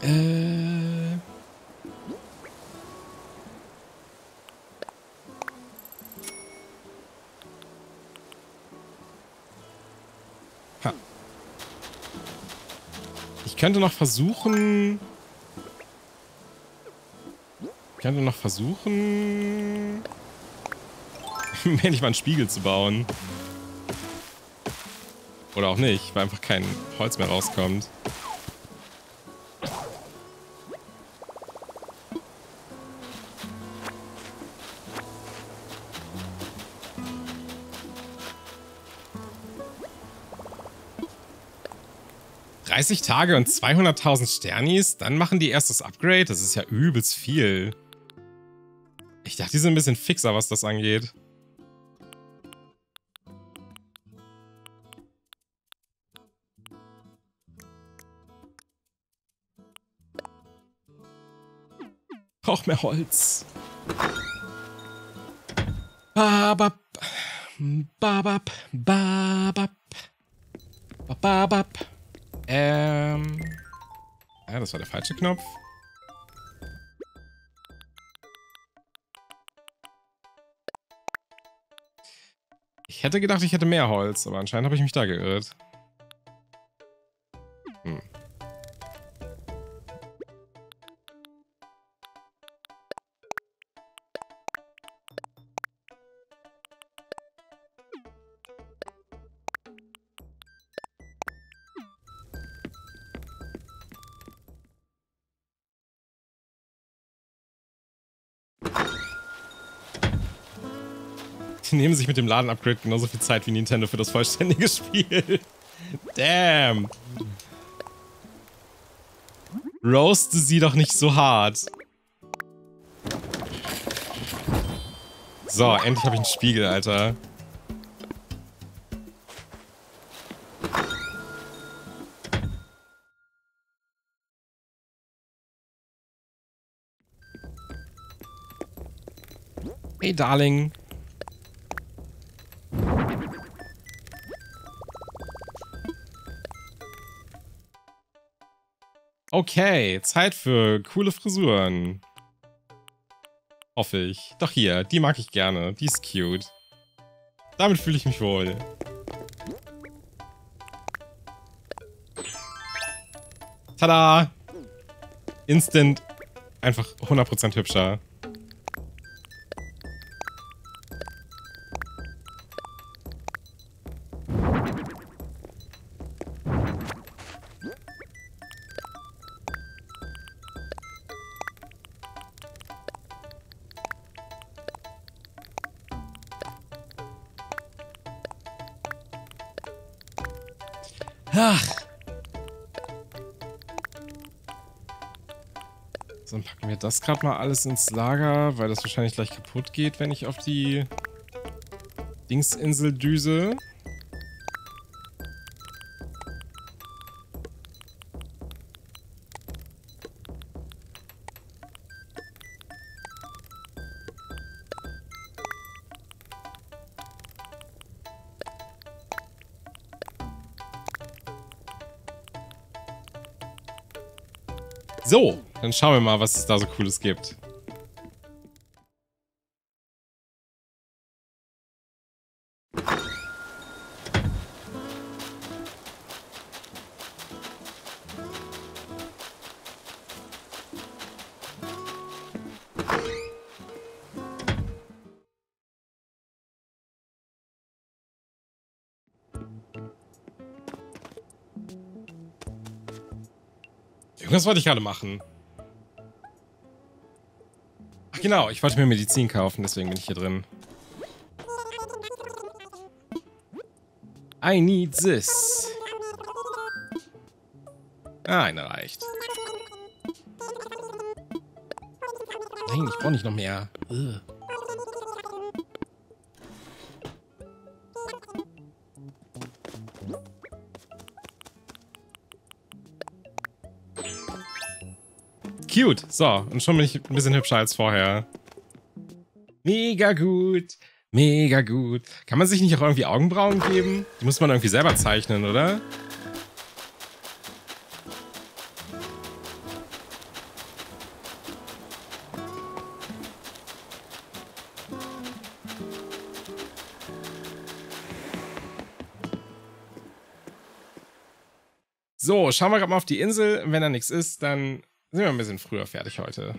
Ha. Ich könnte noch versuchen... mir endlich mal einen Spiegel zu bauen. Oder auch nicht, weil einfach kein Holz mehr rauskommt. ...30 Tage und 200.000 Sternis? Dann machen die erst das Upgrade? Das ist ja übelst viel. Ich dachte, die sind ein bisschen fixer, was das angeht. Brauch mehr Holz. Babab. Babab. Babab. Babab. Ja, das war der falsche Knopf. Ich hätte gedacht, ich hätte mehr Holz, aber anscheinend habe ich mich da geirrt. Die nehmen sich mit dem Laden-Upgrade genauso viel Zeit wie Nintendo für das vollständige Spiel. Damn. Roaste sie doch nicht so hart. So, endlich habe ich einen Spiegel, Alter. Hey, Darling. Okay, Zeit für coole Frisuren. Hoffe ich. Doch hier, die mag ich gerne. Die ist cute. Damit fühle ich mich wohl. Tada! Instant. Einfach 100% hübscher. Ach. So, dann packen wir das gerade mal alles ins Lager, weil das wahrscheinlich gleich kaputt geht, wenn ich auf die Dingsinsel düse. So, dann schauen wir mal, was es da so Cooles gibt. Irgendwas wollte ich gerade machen. Ach genau, ich wollte mir Medizin kaufen, deswegen bin ich hier drin. I need this. Ah, eine reicht. Nein, ich brauche nicht noch mehr. Ugh. Cute. So, und schon bin ich ein bisschen hübscher als vorher. Mega gut. Mega gut. Kann man sich nicht auch irgendwie Augenbrauen geben? Die muss man irgendwie selber zeichnen, oder? So, schauen wir gerade mal auf die Insel. Wenn da nichts ist, dann sind wir ein bisschen früher fertig heute.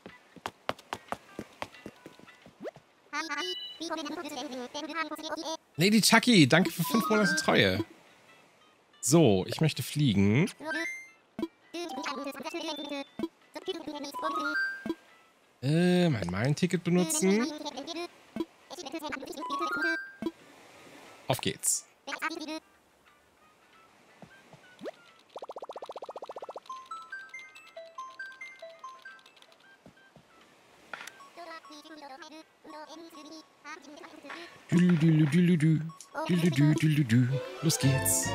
Lady Chucky, danke für 5 Monate Treue. So, ich möchte fliegen. Mein Meilenticket benutzen. Auf geht's. Los geht's.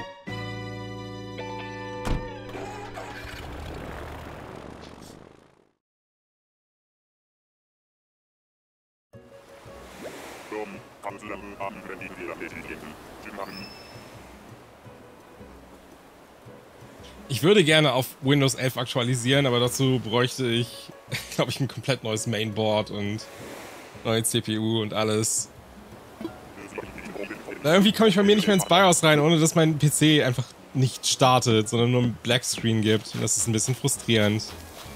Ich würde gerne auf Windows 11 aktualisieren, aber dazu bräuchte ich, glaube ich, ein komplett neues Mainboard und neue CPU und alles. Irgendwie komme ich bei mir nicht mehr ins BIOS rein, ohne dass mein PC einfach nicht startet, sondern nur ein Blackscreen gibt. Und das ist ein bisschen frustrierend.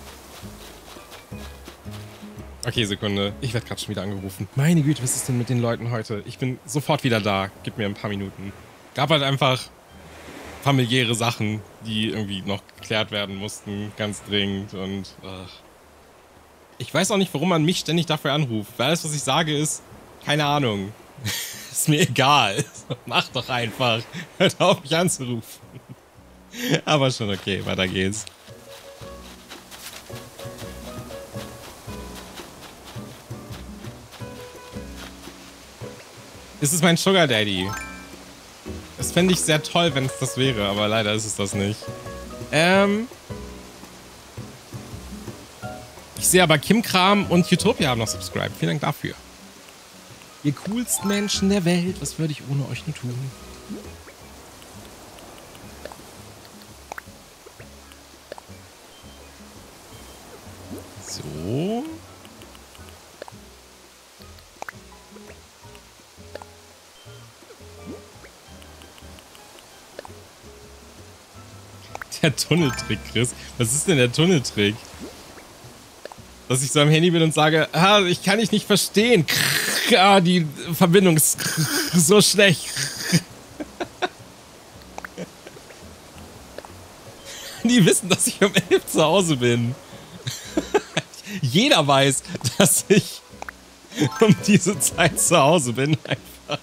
Okay, Sekunde. Ich werde gerade schon wieder angerufen. Meine Güte, was ist denn mit den Leuten heute? Ich bin sofort wieder da. Gib mir ein paar Minuten. Gab halt einfach familiäre Sachen, die irgendwie noch geklärt werden mussten. Ganz dringend und... Ich weiß auch nicht, warum man mich ständig dafür anruft. Weil alles, was ich sage, ist... Keine Ahnung. Ist mir egal. Mach doch einfach. Hört auf, mich anzurufen. Aber schon okay, weiter geht's. Es ist mein Sugar Daddy. Das fände ich sehr toll, wenn es das wäre, aber leider ist es das nicht. Ich sehe aber Kim Kram und Utopia haben noch subscribed. Vielen Dank dafür. Ihr coolsten Menschen der Welt, was würde ich ohne euch nur tun? So. Der Tunneltrick, Chris. Was ist denn der Tunneltrick? Dass ich so am Handy bin und sage, ich kann dich nicht verstehen. Die Verbindung ist so schlecht. Die wissen, dass ich um 11 zu Hause bin. Jeder weiß, dass ich um diese Zeit zu Hause bin. Einfach.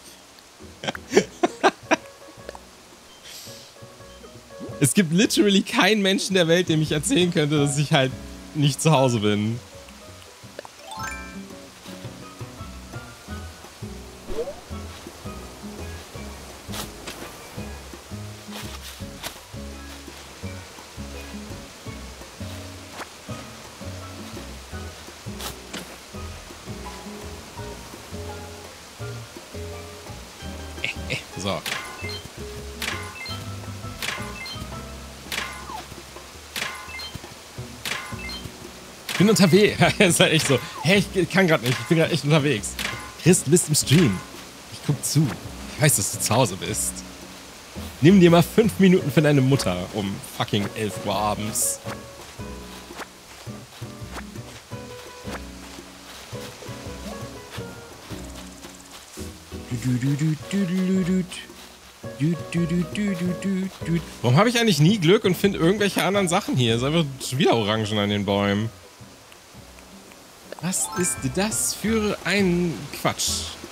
Es gibt literally keinen Menschen der Welt, dem ich erzählen könnte, dass ich halt nicht zu Hause bin. So. Ich bin unterwegs. Ist halt echt so. Hey, ich kann gerade nicht. Ich bin gerade echt unterwegs. Chris, du bist im Stream. Ich guck zu. Ich weiß, dass du zu Hause bist. Nimm dir mal 5 Minuten für deine Mutter um fucking 11 Uhr abends. Warum habe ich eigentlich nie Glück und finde irgendwelche anderen Sachen hier? Es ist einfach schon wieder Orangen an den Bäumen. Was ist das für ein Quatsch?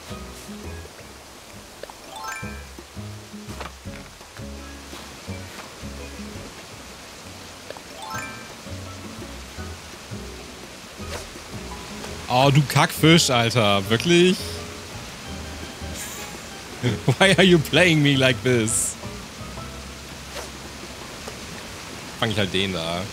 Oh, du Kackfisch, Alter. Wirklich? Why are you playing me like this? Fang ich halt den da.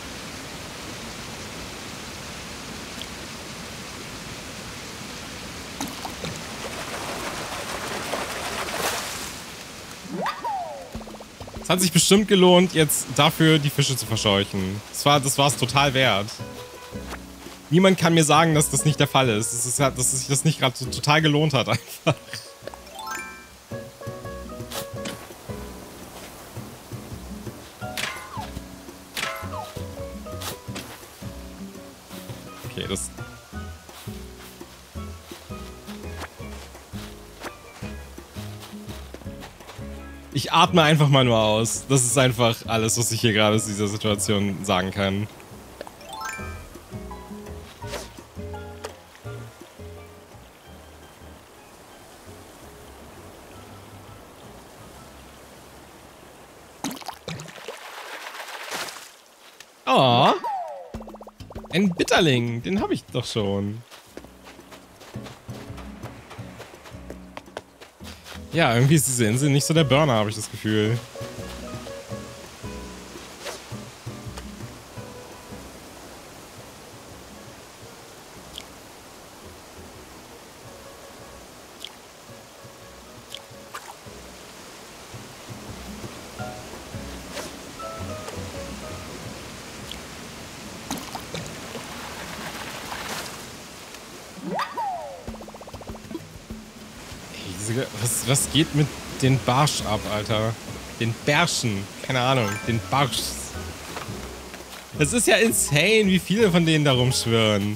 Es hat sich bestimmt gelohnt, jetzt dafür die Fische zu verscheuchen. Das war es total wert. Niemand kann mir sagen, dass das nicht der Fall ist. Dass sich das nicht gerade so total gelohnt hat, einfach. Okay, das... Ich atme einfach mal nur aus. Das ist einfach alles, was ich hier gerade aus dieser Situation sagen kann. Oh. Ein Bitterling. Den habe ich doch schon. Ja, irgendwie ist diese Insel nicht so der Burner, habe ich das Gefühl. Was geht mit den Barsch ab, Alter? Den Bärschen. Keine Ahnung. Den Barschs. Es ist ja insane, wie viele von denen da rumschwirren.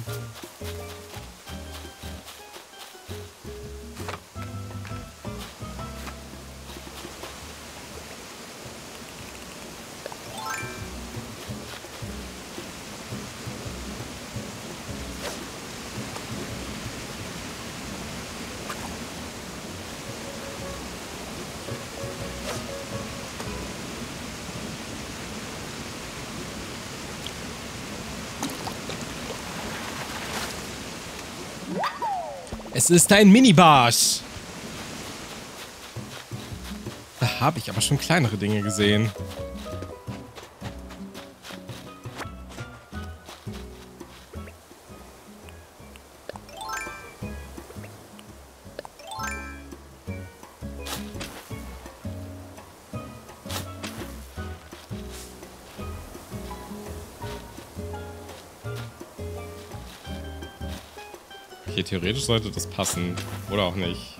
Es ist ein Mini-Barsch. Da habe ich aber schon kleinere Dinge gesehen. Okay, theoretisch sollte das passen. Oder auch nicht.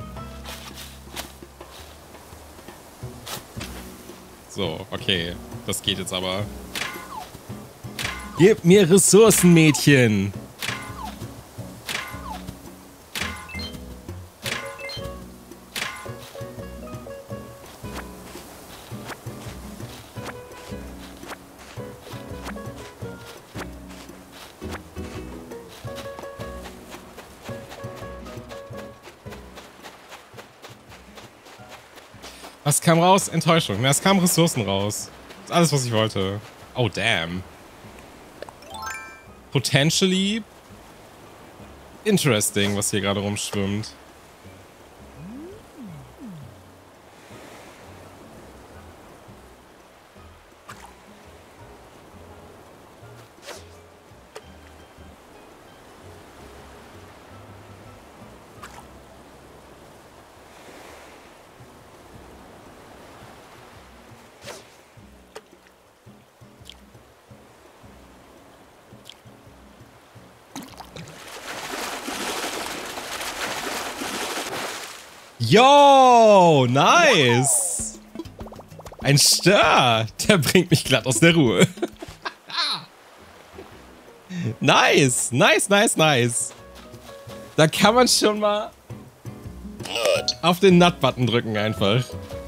So, okay. Das geht jetzt aber. Gib mir Ressourcen, Mädchen! Was kam raus? Enttäuschung. Na, es kamen Ressourcen raus. Das ist alles, was ich wollte. Oh, damn. Potentially interesting, was hier gerade rumschwimmt. Yo, nice. Ein Stör. Der bringt mich glatt aus der Ruhe. Nice, nice, nice, nice. Da kann man schon mal auf den Nut-Button drücken einfach.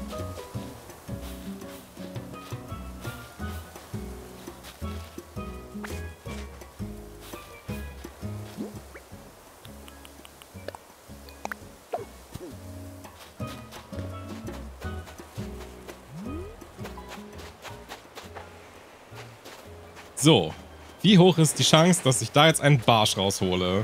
So, wie hoch ist die Chance, dass ich da jetzt einen Barsch raushole?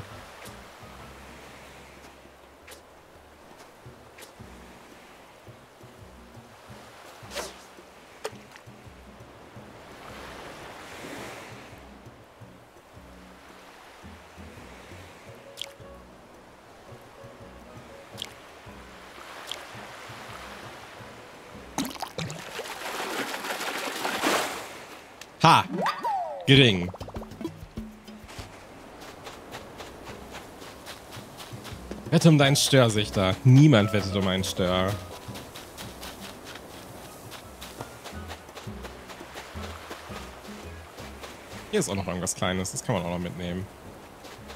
Ha! Gering. Wette um deinen Störsichter. Niemand wettet um einen Stör. Hier ist auch noch irgendwas Kleines. Das kann man auch noch mitnehmen.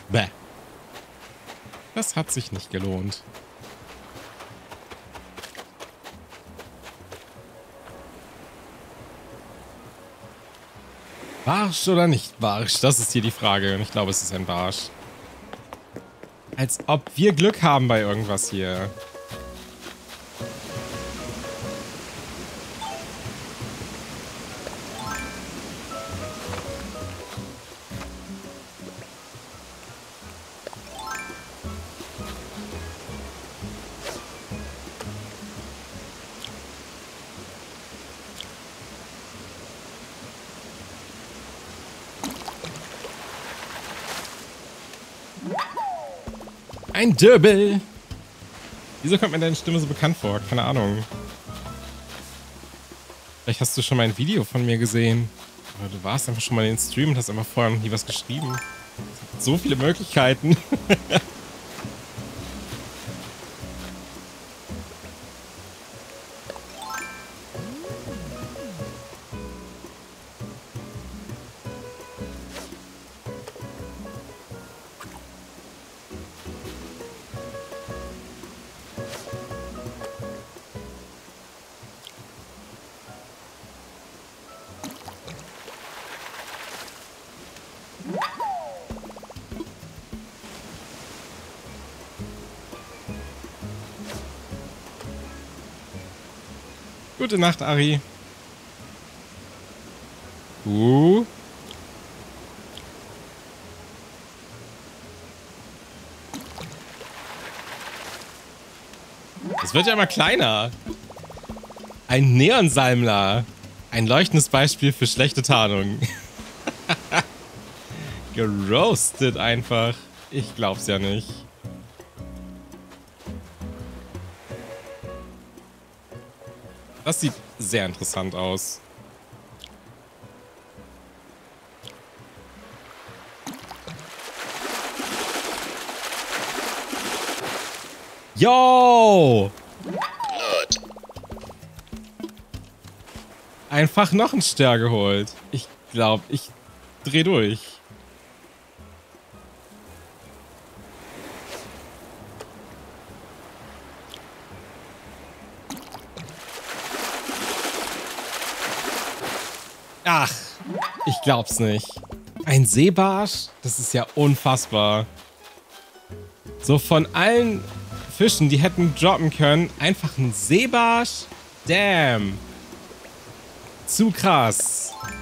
Bäh. Das hat sich nicht gelohnt. Barsch oder nicht Barsch? Das ist hier die Frage. Und ich glaube, es ist ein Barsch. Als ob wir Glück haben bei irgendwas hier. Ein Döbel. Wieso kommt mir deine Stimme so bekannt vor? Keine Ahnung. Vielleicht hast du schon mal ein Video von mir gesehen. Oder du warst einfach schon mal in den Stream und hast einfach vorher noch nie was geschrieben. Es gibt so viele Möglichkeiten. Gute Nacht, Ari. Es wird ja immer kleiner. Ein Neonsalmler. Ein leuchtendes Beispiel für schlechte Tarnung. Geroastet einfach. Ich glaub's ja nicht. Das sieht sehr interessant aus. Yo! Einfach noch ein Stern geholt. Ich glaube, ich dreh durch. Ach, ich glaub's nicht. Ein Seebarsch? Das ist ja unfassbar. So von allen Fischen, die hätten droppen können, einfach ein Seebarsch? Damn. Zu krass.